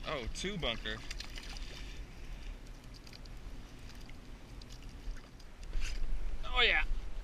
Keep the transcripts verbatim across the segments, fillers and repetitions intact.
Oh, two bunker. Oh yeah.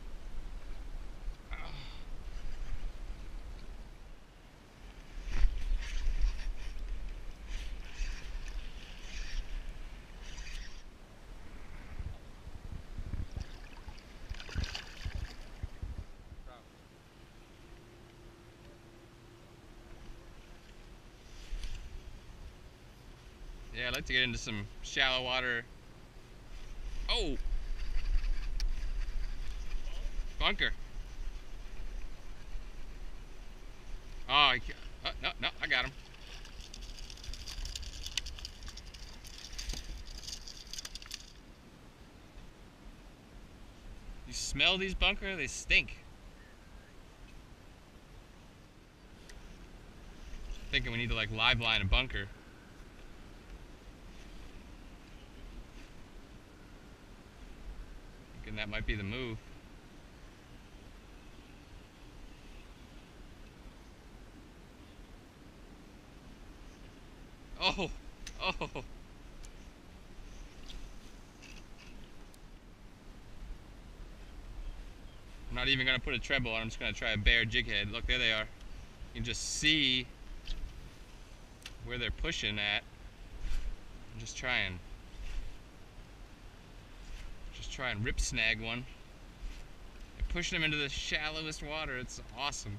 Yeah, I'd like to get into some shallow water. Oh! Bunker. Oh, he, oh, no, no, I got him. You smell these bunker? They stink. Thinking we need to like live line a bunker. Thinking that might be the move. Oh, oh. I'm not even gonna put a treble on. I'm just gonna try a bare jig head. Look, there they are. You can just see where they're pushing at. I'm just trying. Just try and rip snag one. And pushing them into the shallowest water. It's awesome.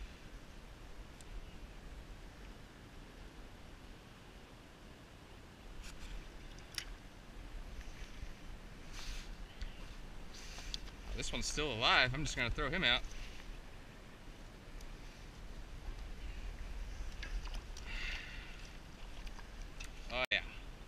This one's still alive. I'm just gonna throw him out. Oh yeah.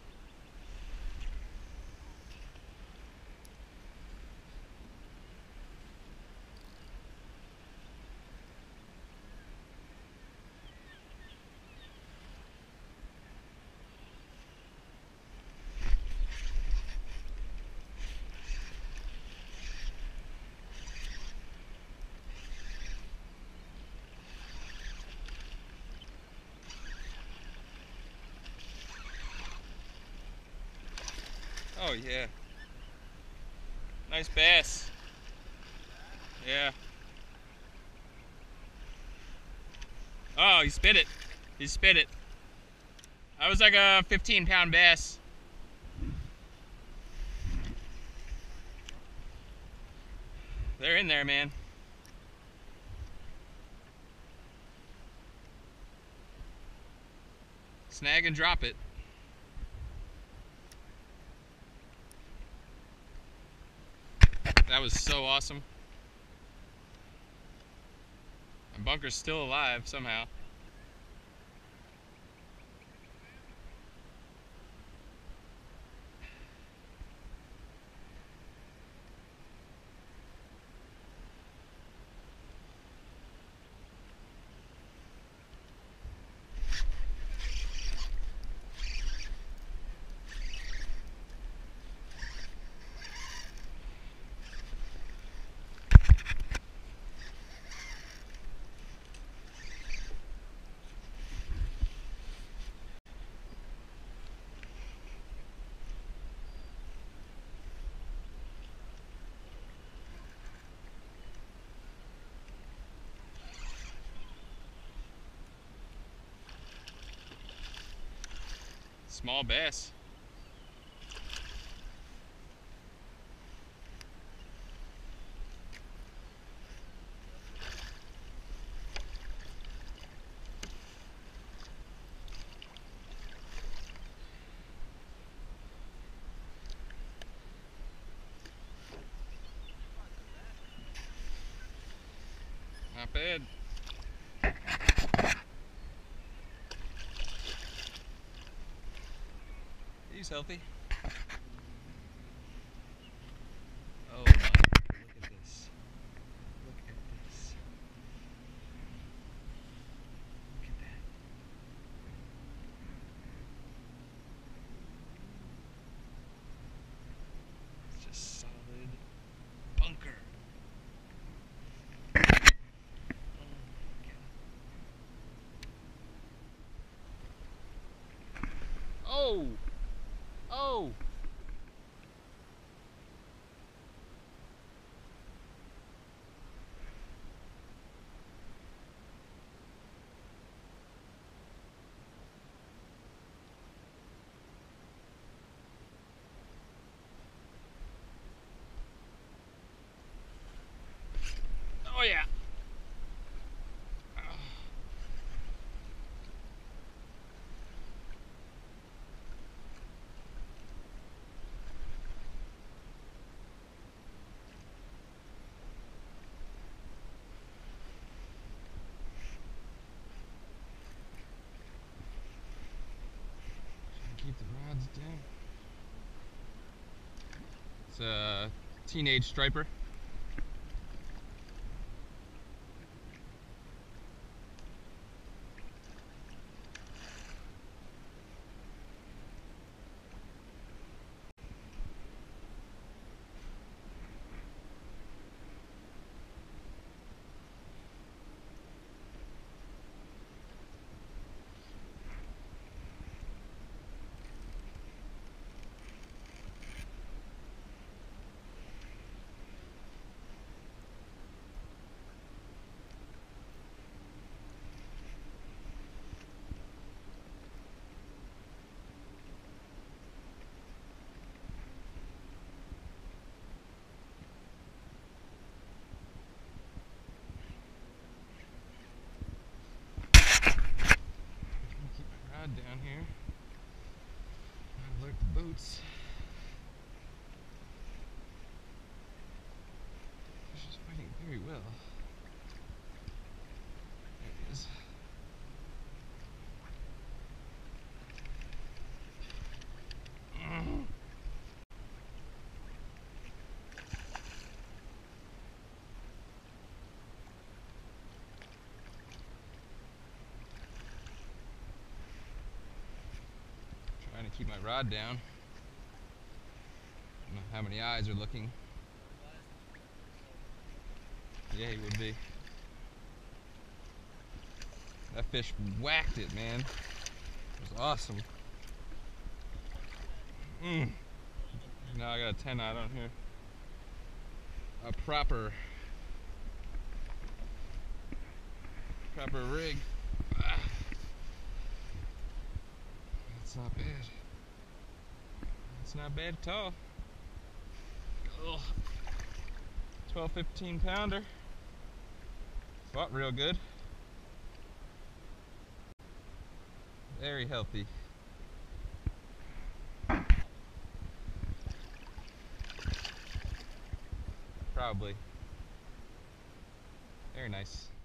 Oh yeah. Nice bass. Yeah. Oh, he spit it. He spit it. That was like a fifteen pound bass. They're in there, man. Snag and drop it. That was so awesome. My bunker's still alive somehow. Small bass. Not bad. He's healthy. Oh my, look at this. Look at this. Look at that. It's just solid bunker. Oh my God. Oh! Oh! Oh yeah! Keep the rods down. It's a teenage striper. Down here, alert the boats. Fish is fighting very well. There it is. Mm. Trying to keep my rod down. I don't know how many eyes are looking. Yeah, he would be. That fish whacked it, man. It was awesome. Mm. Now I got a ten knot on here. A proper, proper rig. Ah. That's not bad. It's not bad at all. Ugh. twelve, fifteen pounder. Fought real good. Very healthy. Probably. Very nice.